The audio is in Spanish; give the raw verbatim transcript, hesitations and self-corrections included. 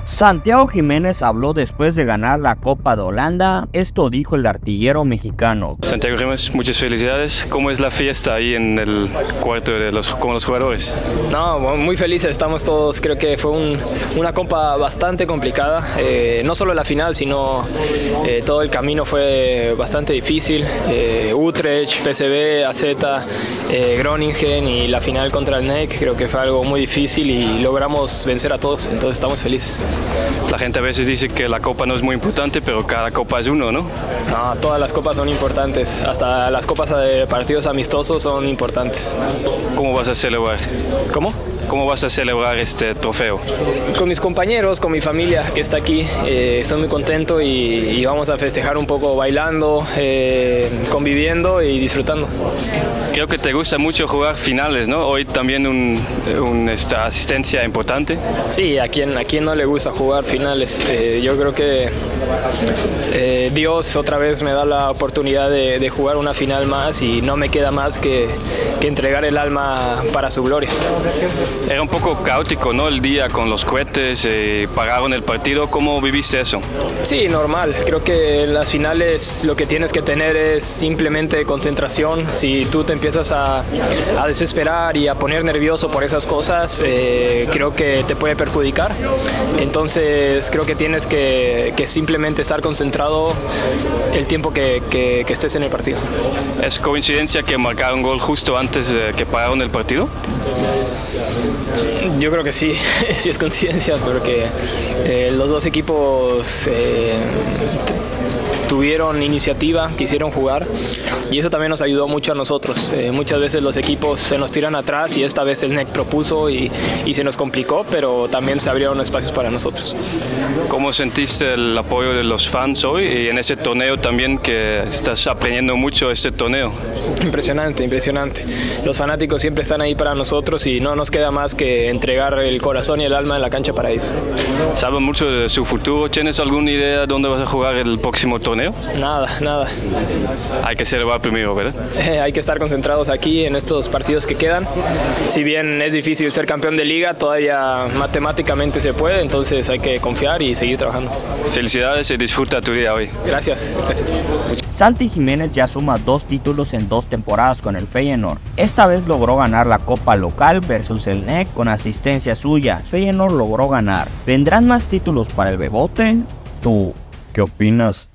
Santiago Jiménez habló después de ganar la Copa de Holanda. Esto dijo el artillero mexicano. Santiago Jiménez, muchas felicidades. ¿Cómo es la fiesta ahí en el cuarto de los, con los jugadores? No, muy felices estamos todos. Creo que fue un, una copa bastante complicada. Eh, no solo la final, sino eh, todo el camino fue bastante difícil. Eh, Utrecht, P S V, A Z, eh, Groningen y la final contra el N E C. Creo que fue algo muy difícil y logramos vencer a todos. Entonces estamos felices. La gente a veces dice que la copa no es muy importante, pero cada copa es uno, ¿no? No, todas las copas son importantes. Hasta las copas de partidos amistosos son importantes. ¿Cómo vas a celebrar? ¿Cómo? ¿Cómo vas a celebrar este trofeo? Con mis compañeros, con mi familia que está aquí. Eh, estoy muy contento y, y vamos a festejar un poco bailando, eh, conviviendo y disfrutando. Creo que te gusta mucho jugar finales, ¿no? Hoy también un, un, esta asistencia importante. Sí, a quien, a quien no le gusta jugar finales. Eh, yo creo que eh, Dios otra vez me da la oportunidad de, de jugar una final más y no me queda más que, que entregar el alma para su gloria. Era un poco caótico, ¿no? El día con los cohetes, eh, pagaron el partido. ¿Cómo viviste eso? Sí, normal. Creo que en las finales lo que tienes que tener es simplemente concentración. Si tú te empiezas a, a desesperar y a poner nervioso por esas cosas, eh, creo que te puede perjudicar. Entonces creo que tienes que, que simplemente estar concentrado el tiempo que, que, que estés en el partido. ¿Es coincidencia que marcaron gol justo antes de que pararon el partido? Yo creo que sí, sí es coincidencia, porque eh, los dos equipos eh, tuvieron iniciativa, quisieron jugar y eso también nos ayudó mucho a nosotros. Eh, muchas veces los equipos se nos tiran atrás y esta vez el N E C propuso y, y se nos complicó, pero también se abrieron espacios para nosotros. ¿Cómo sentiste el apoyo de los fans hoy y en ese torneo también, que estás aprendiendo mucho este torneo? Impresionante, impresionante. Los fanáticos siempre están ahí para nosotros y no nos queda más que entregar el corazón y el alma en la cancha para ellos. ¿Saben mucho de su futuro? ¿Tienes alguna idea de dónde vas a jugar el próximo torneo? Nada, nada. Hay que celebrar primero, ¿verdad? Eh, hay que estar concentrados aquí en estos partidos que quedan. Si bien es difícil ser campeón de liga, todavía matemáticamente se puede, entonces hay que confiar y seguir trabajando. Felicidades y disfruta tu día hoy. Gracias, gracias. Santi Jiménez ya suma dos títulos en dos temporadas con el Feyenoord. Esta vez logró ganar la Copa local versus el N E C con asistencia suya. Feyenoord logró ganar. ¿Vendrán más títulos para el Bebote? ¿Tú qué opinas?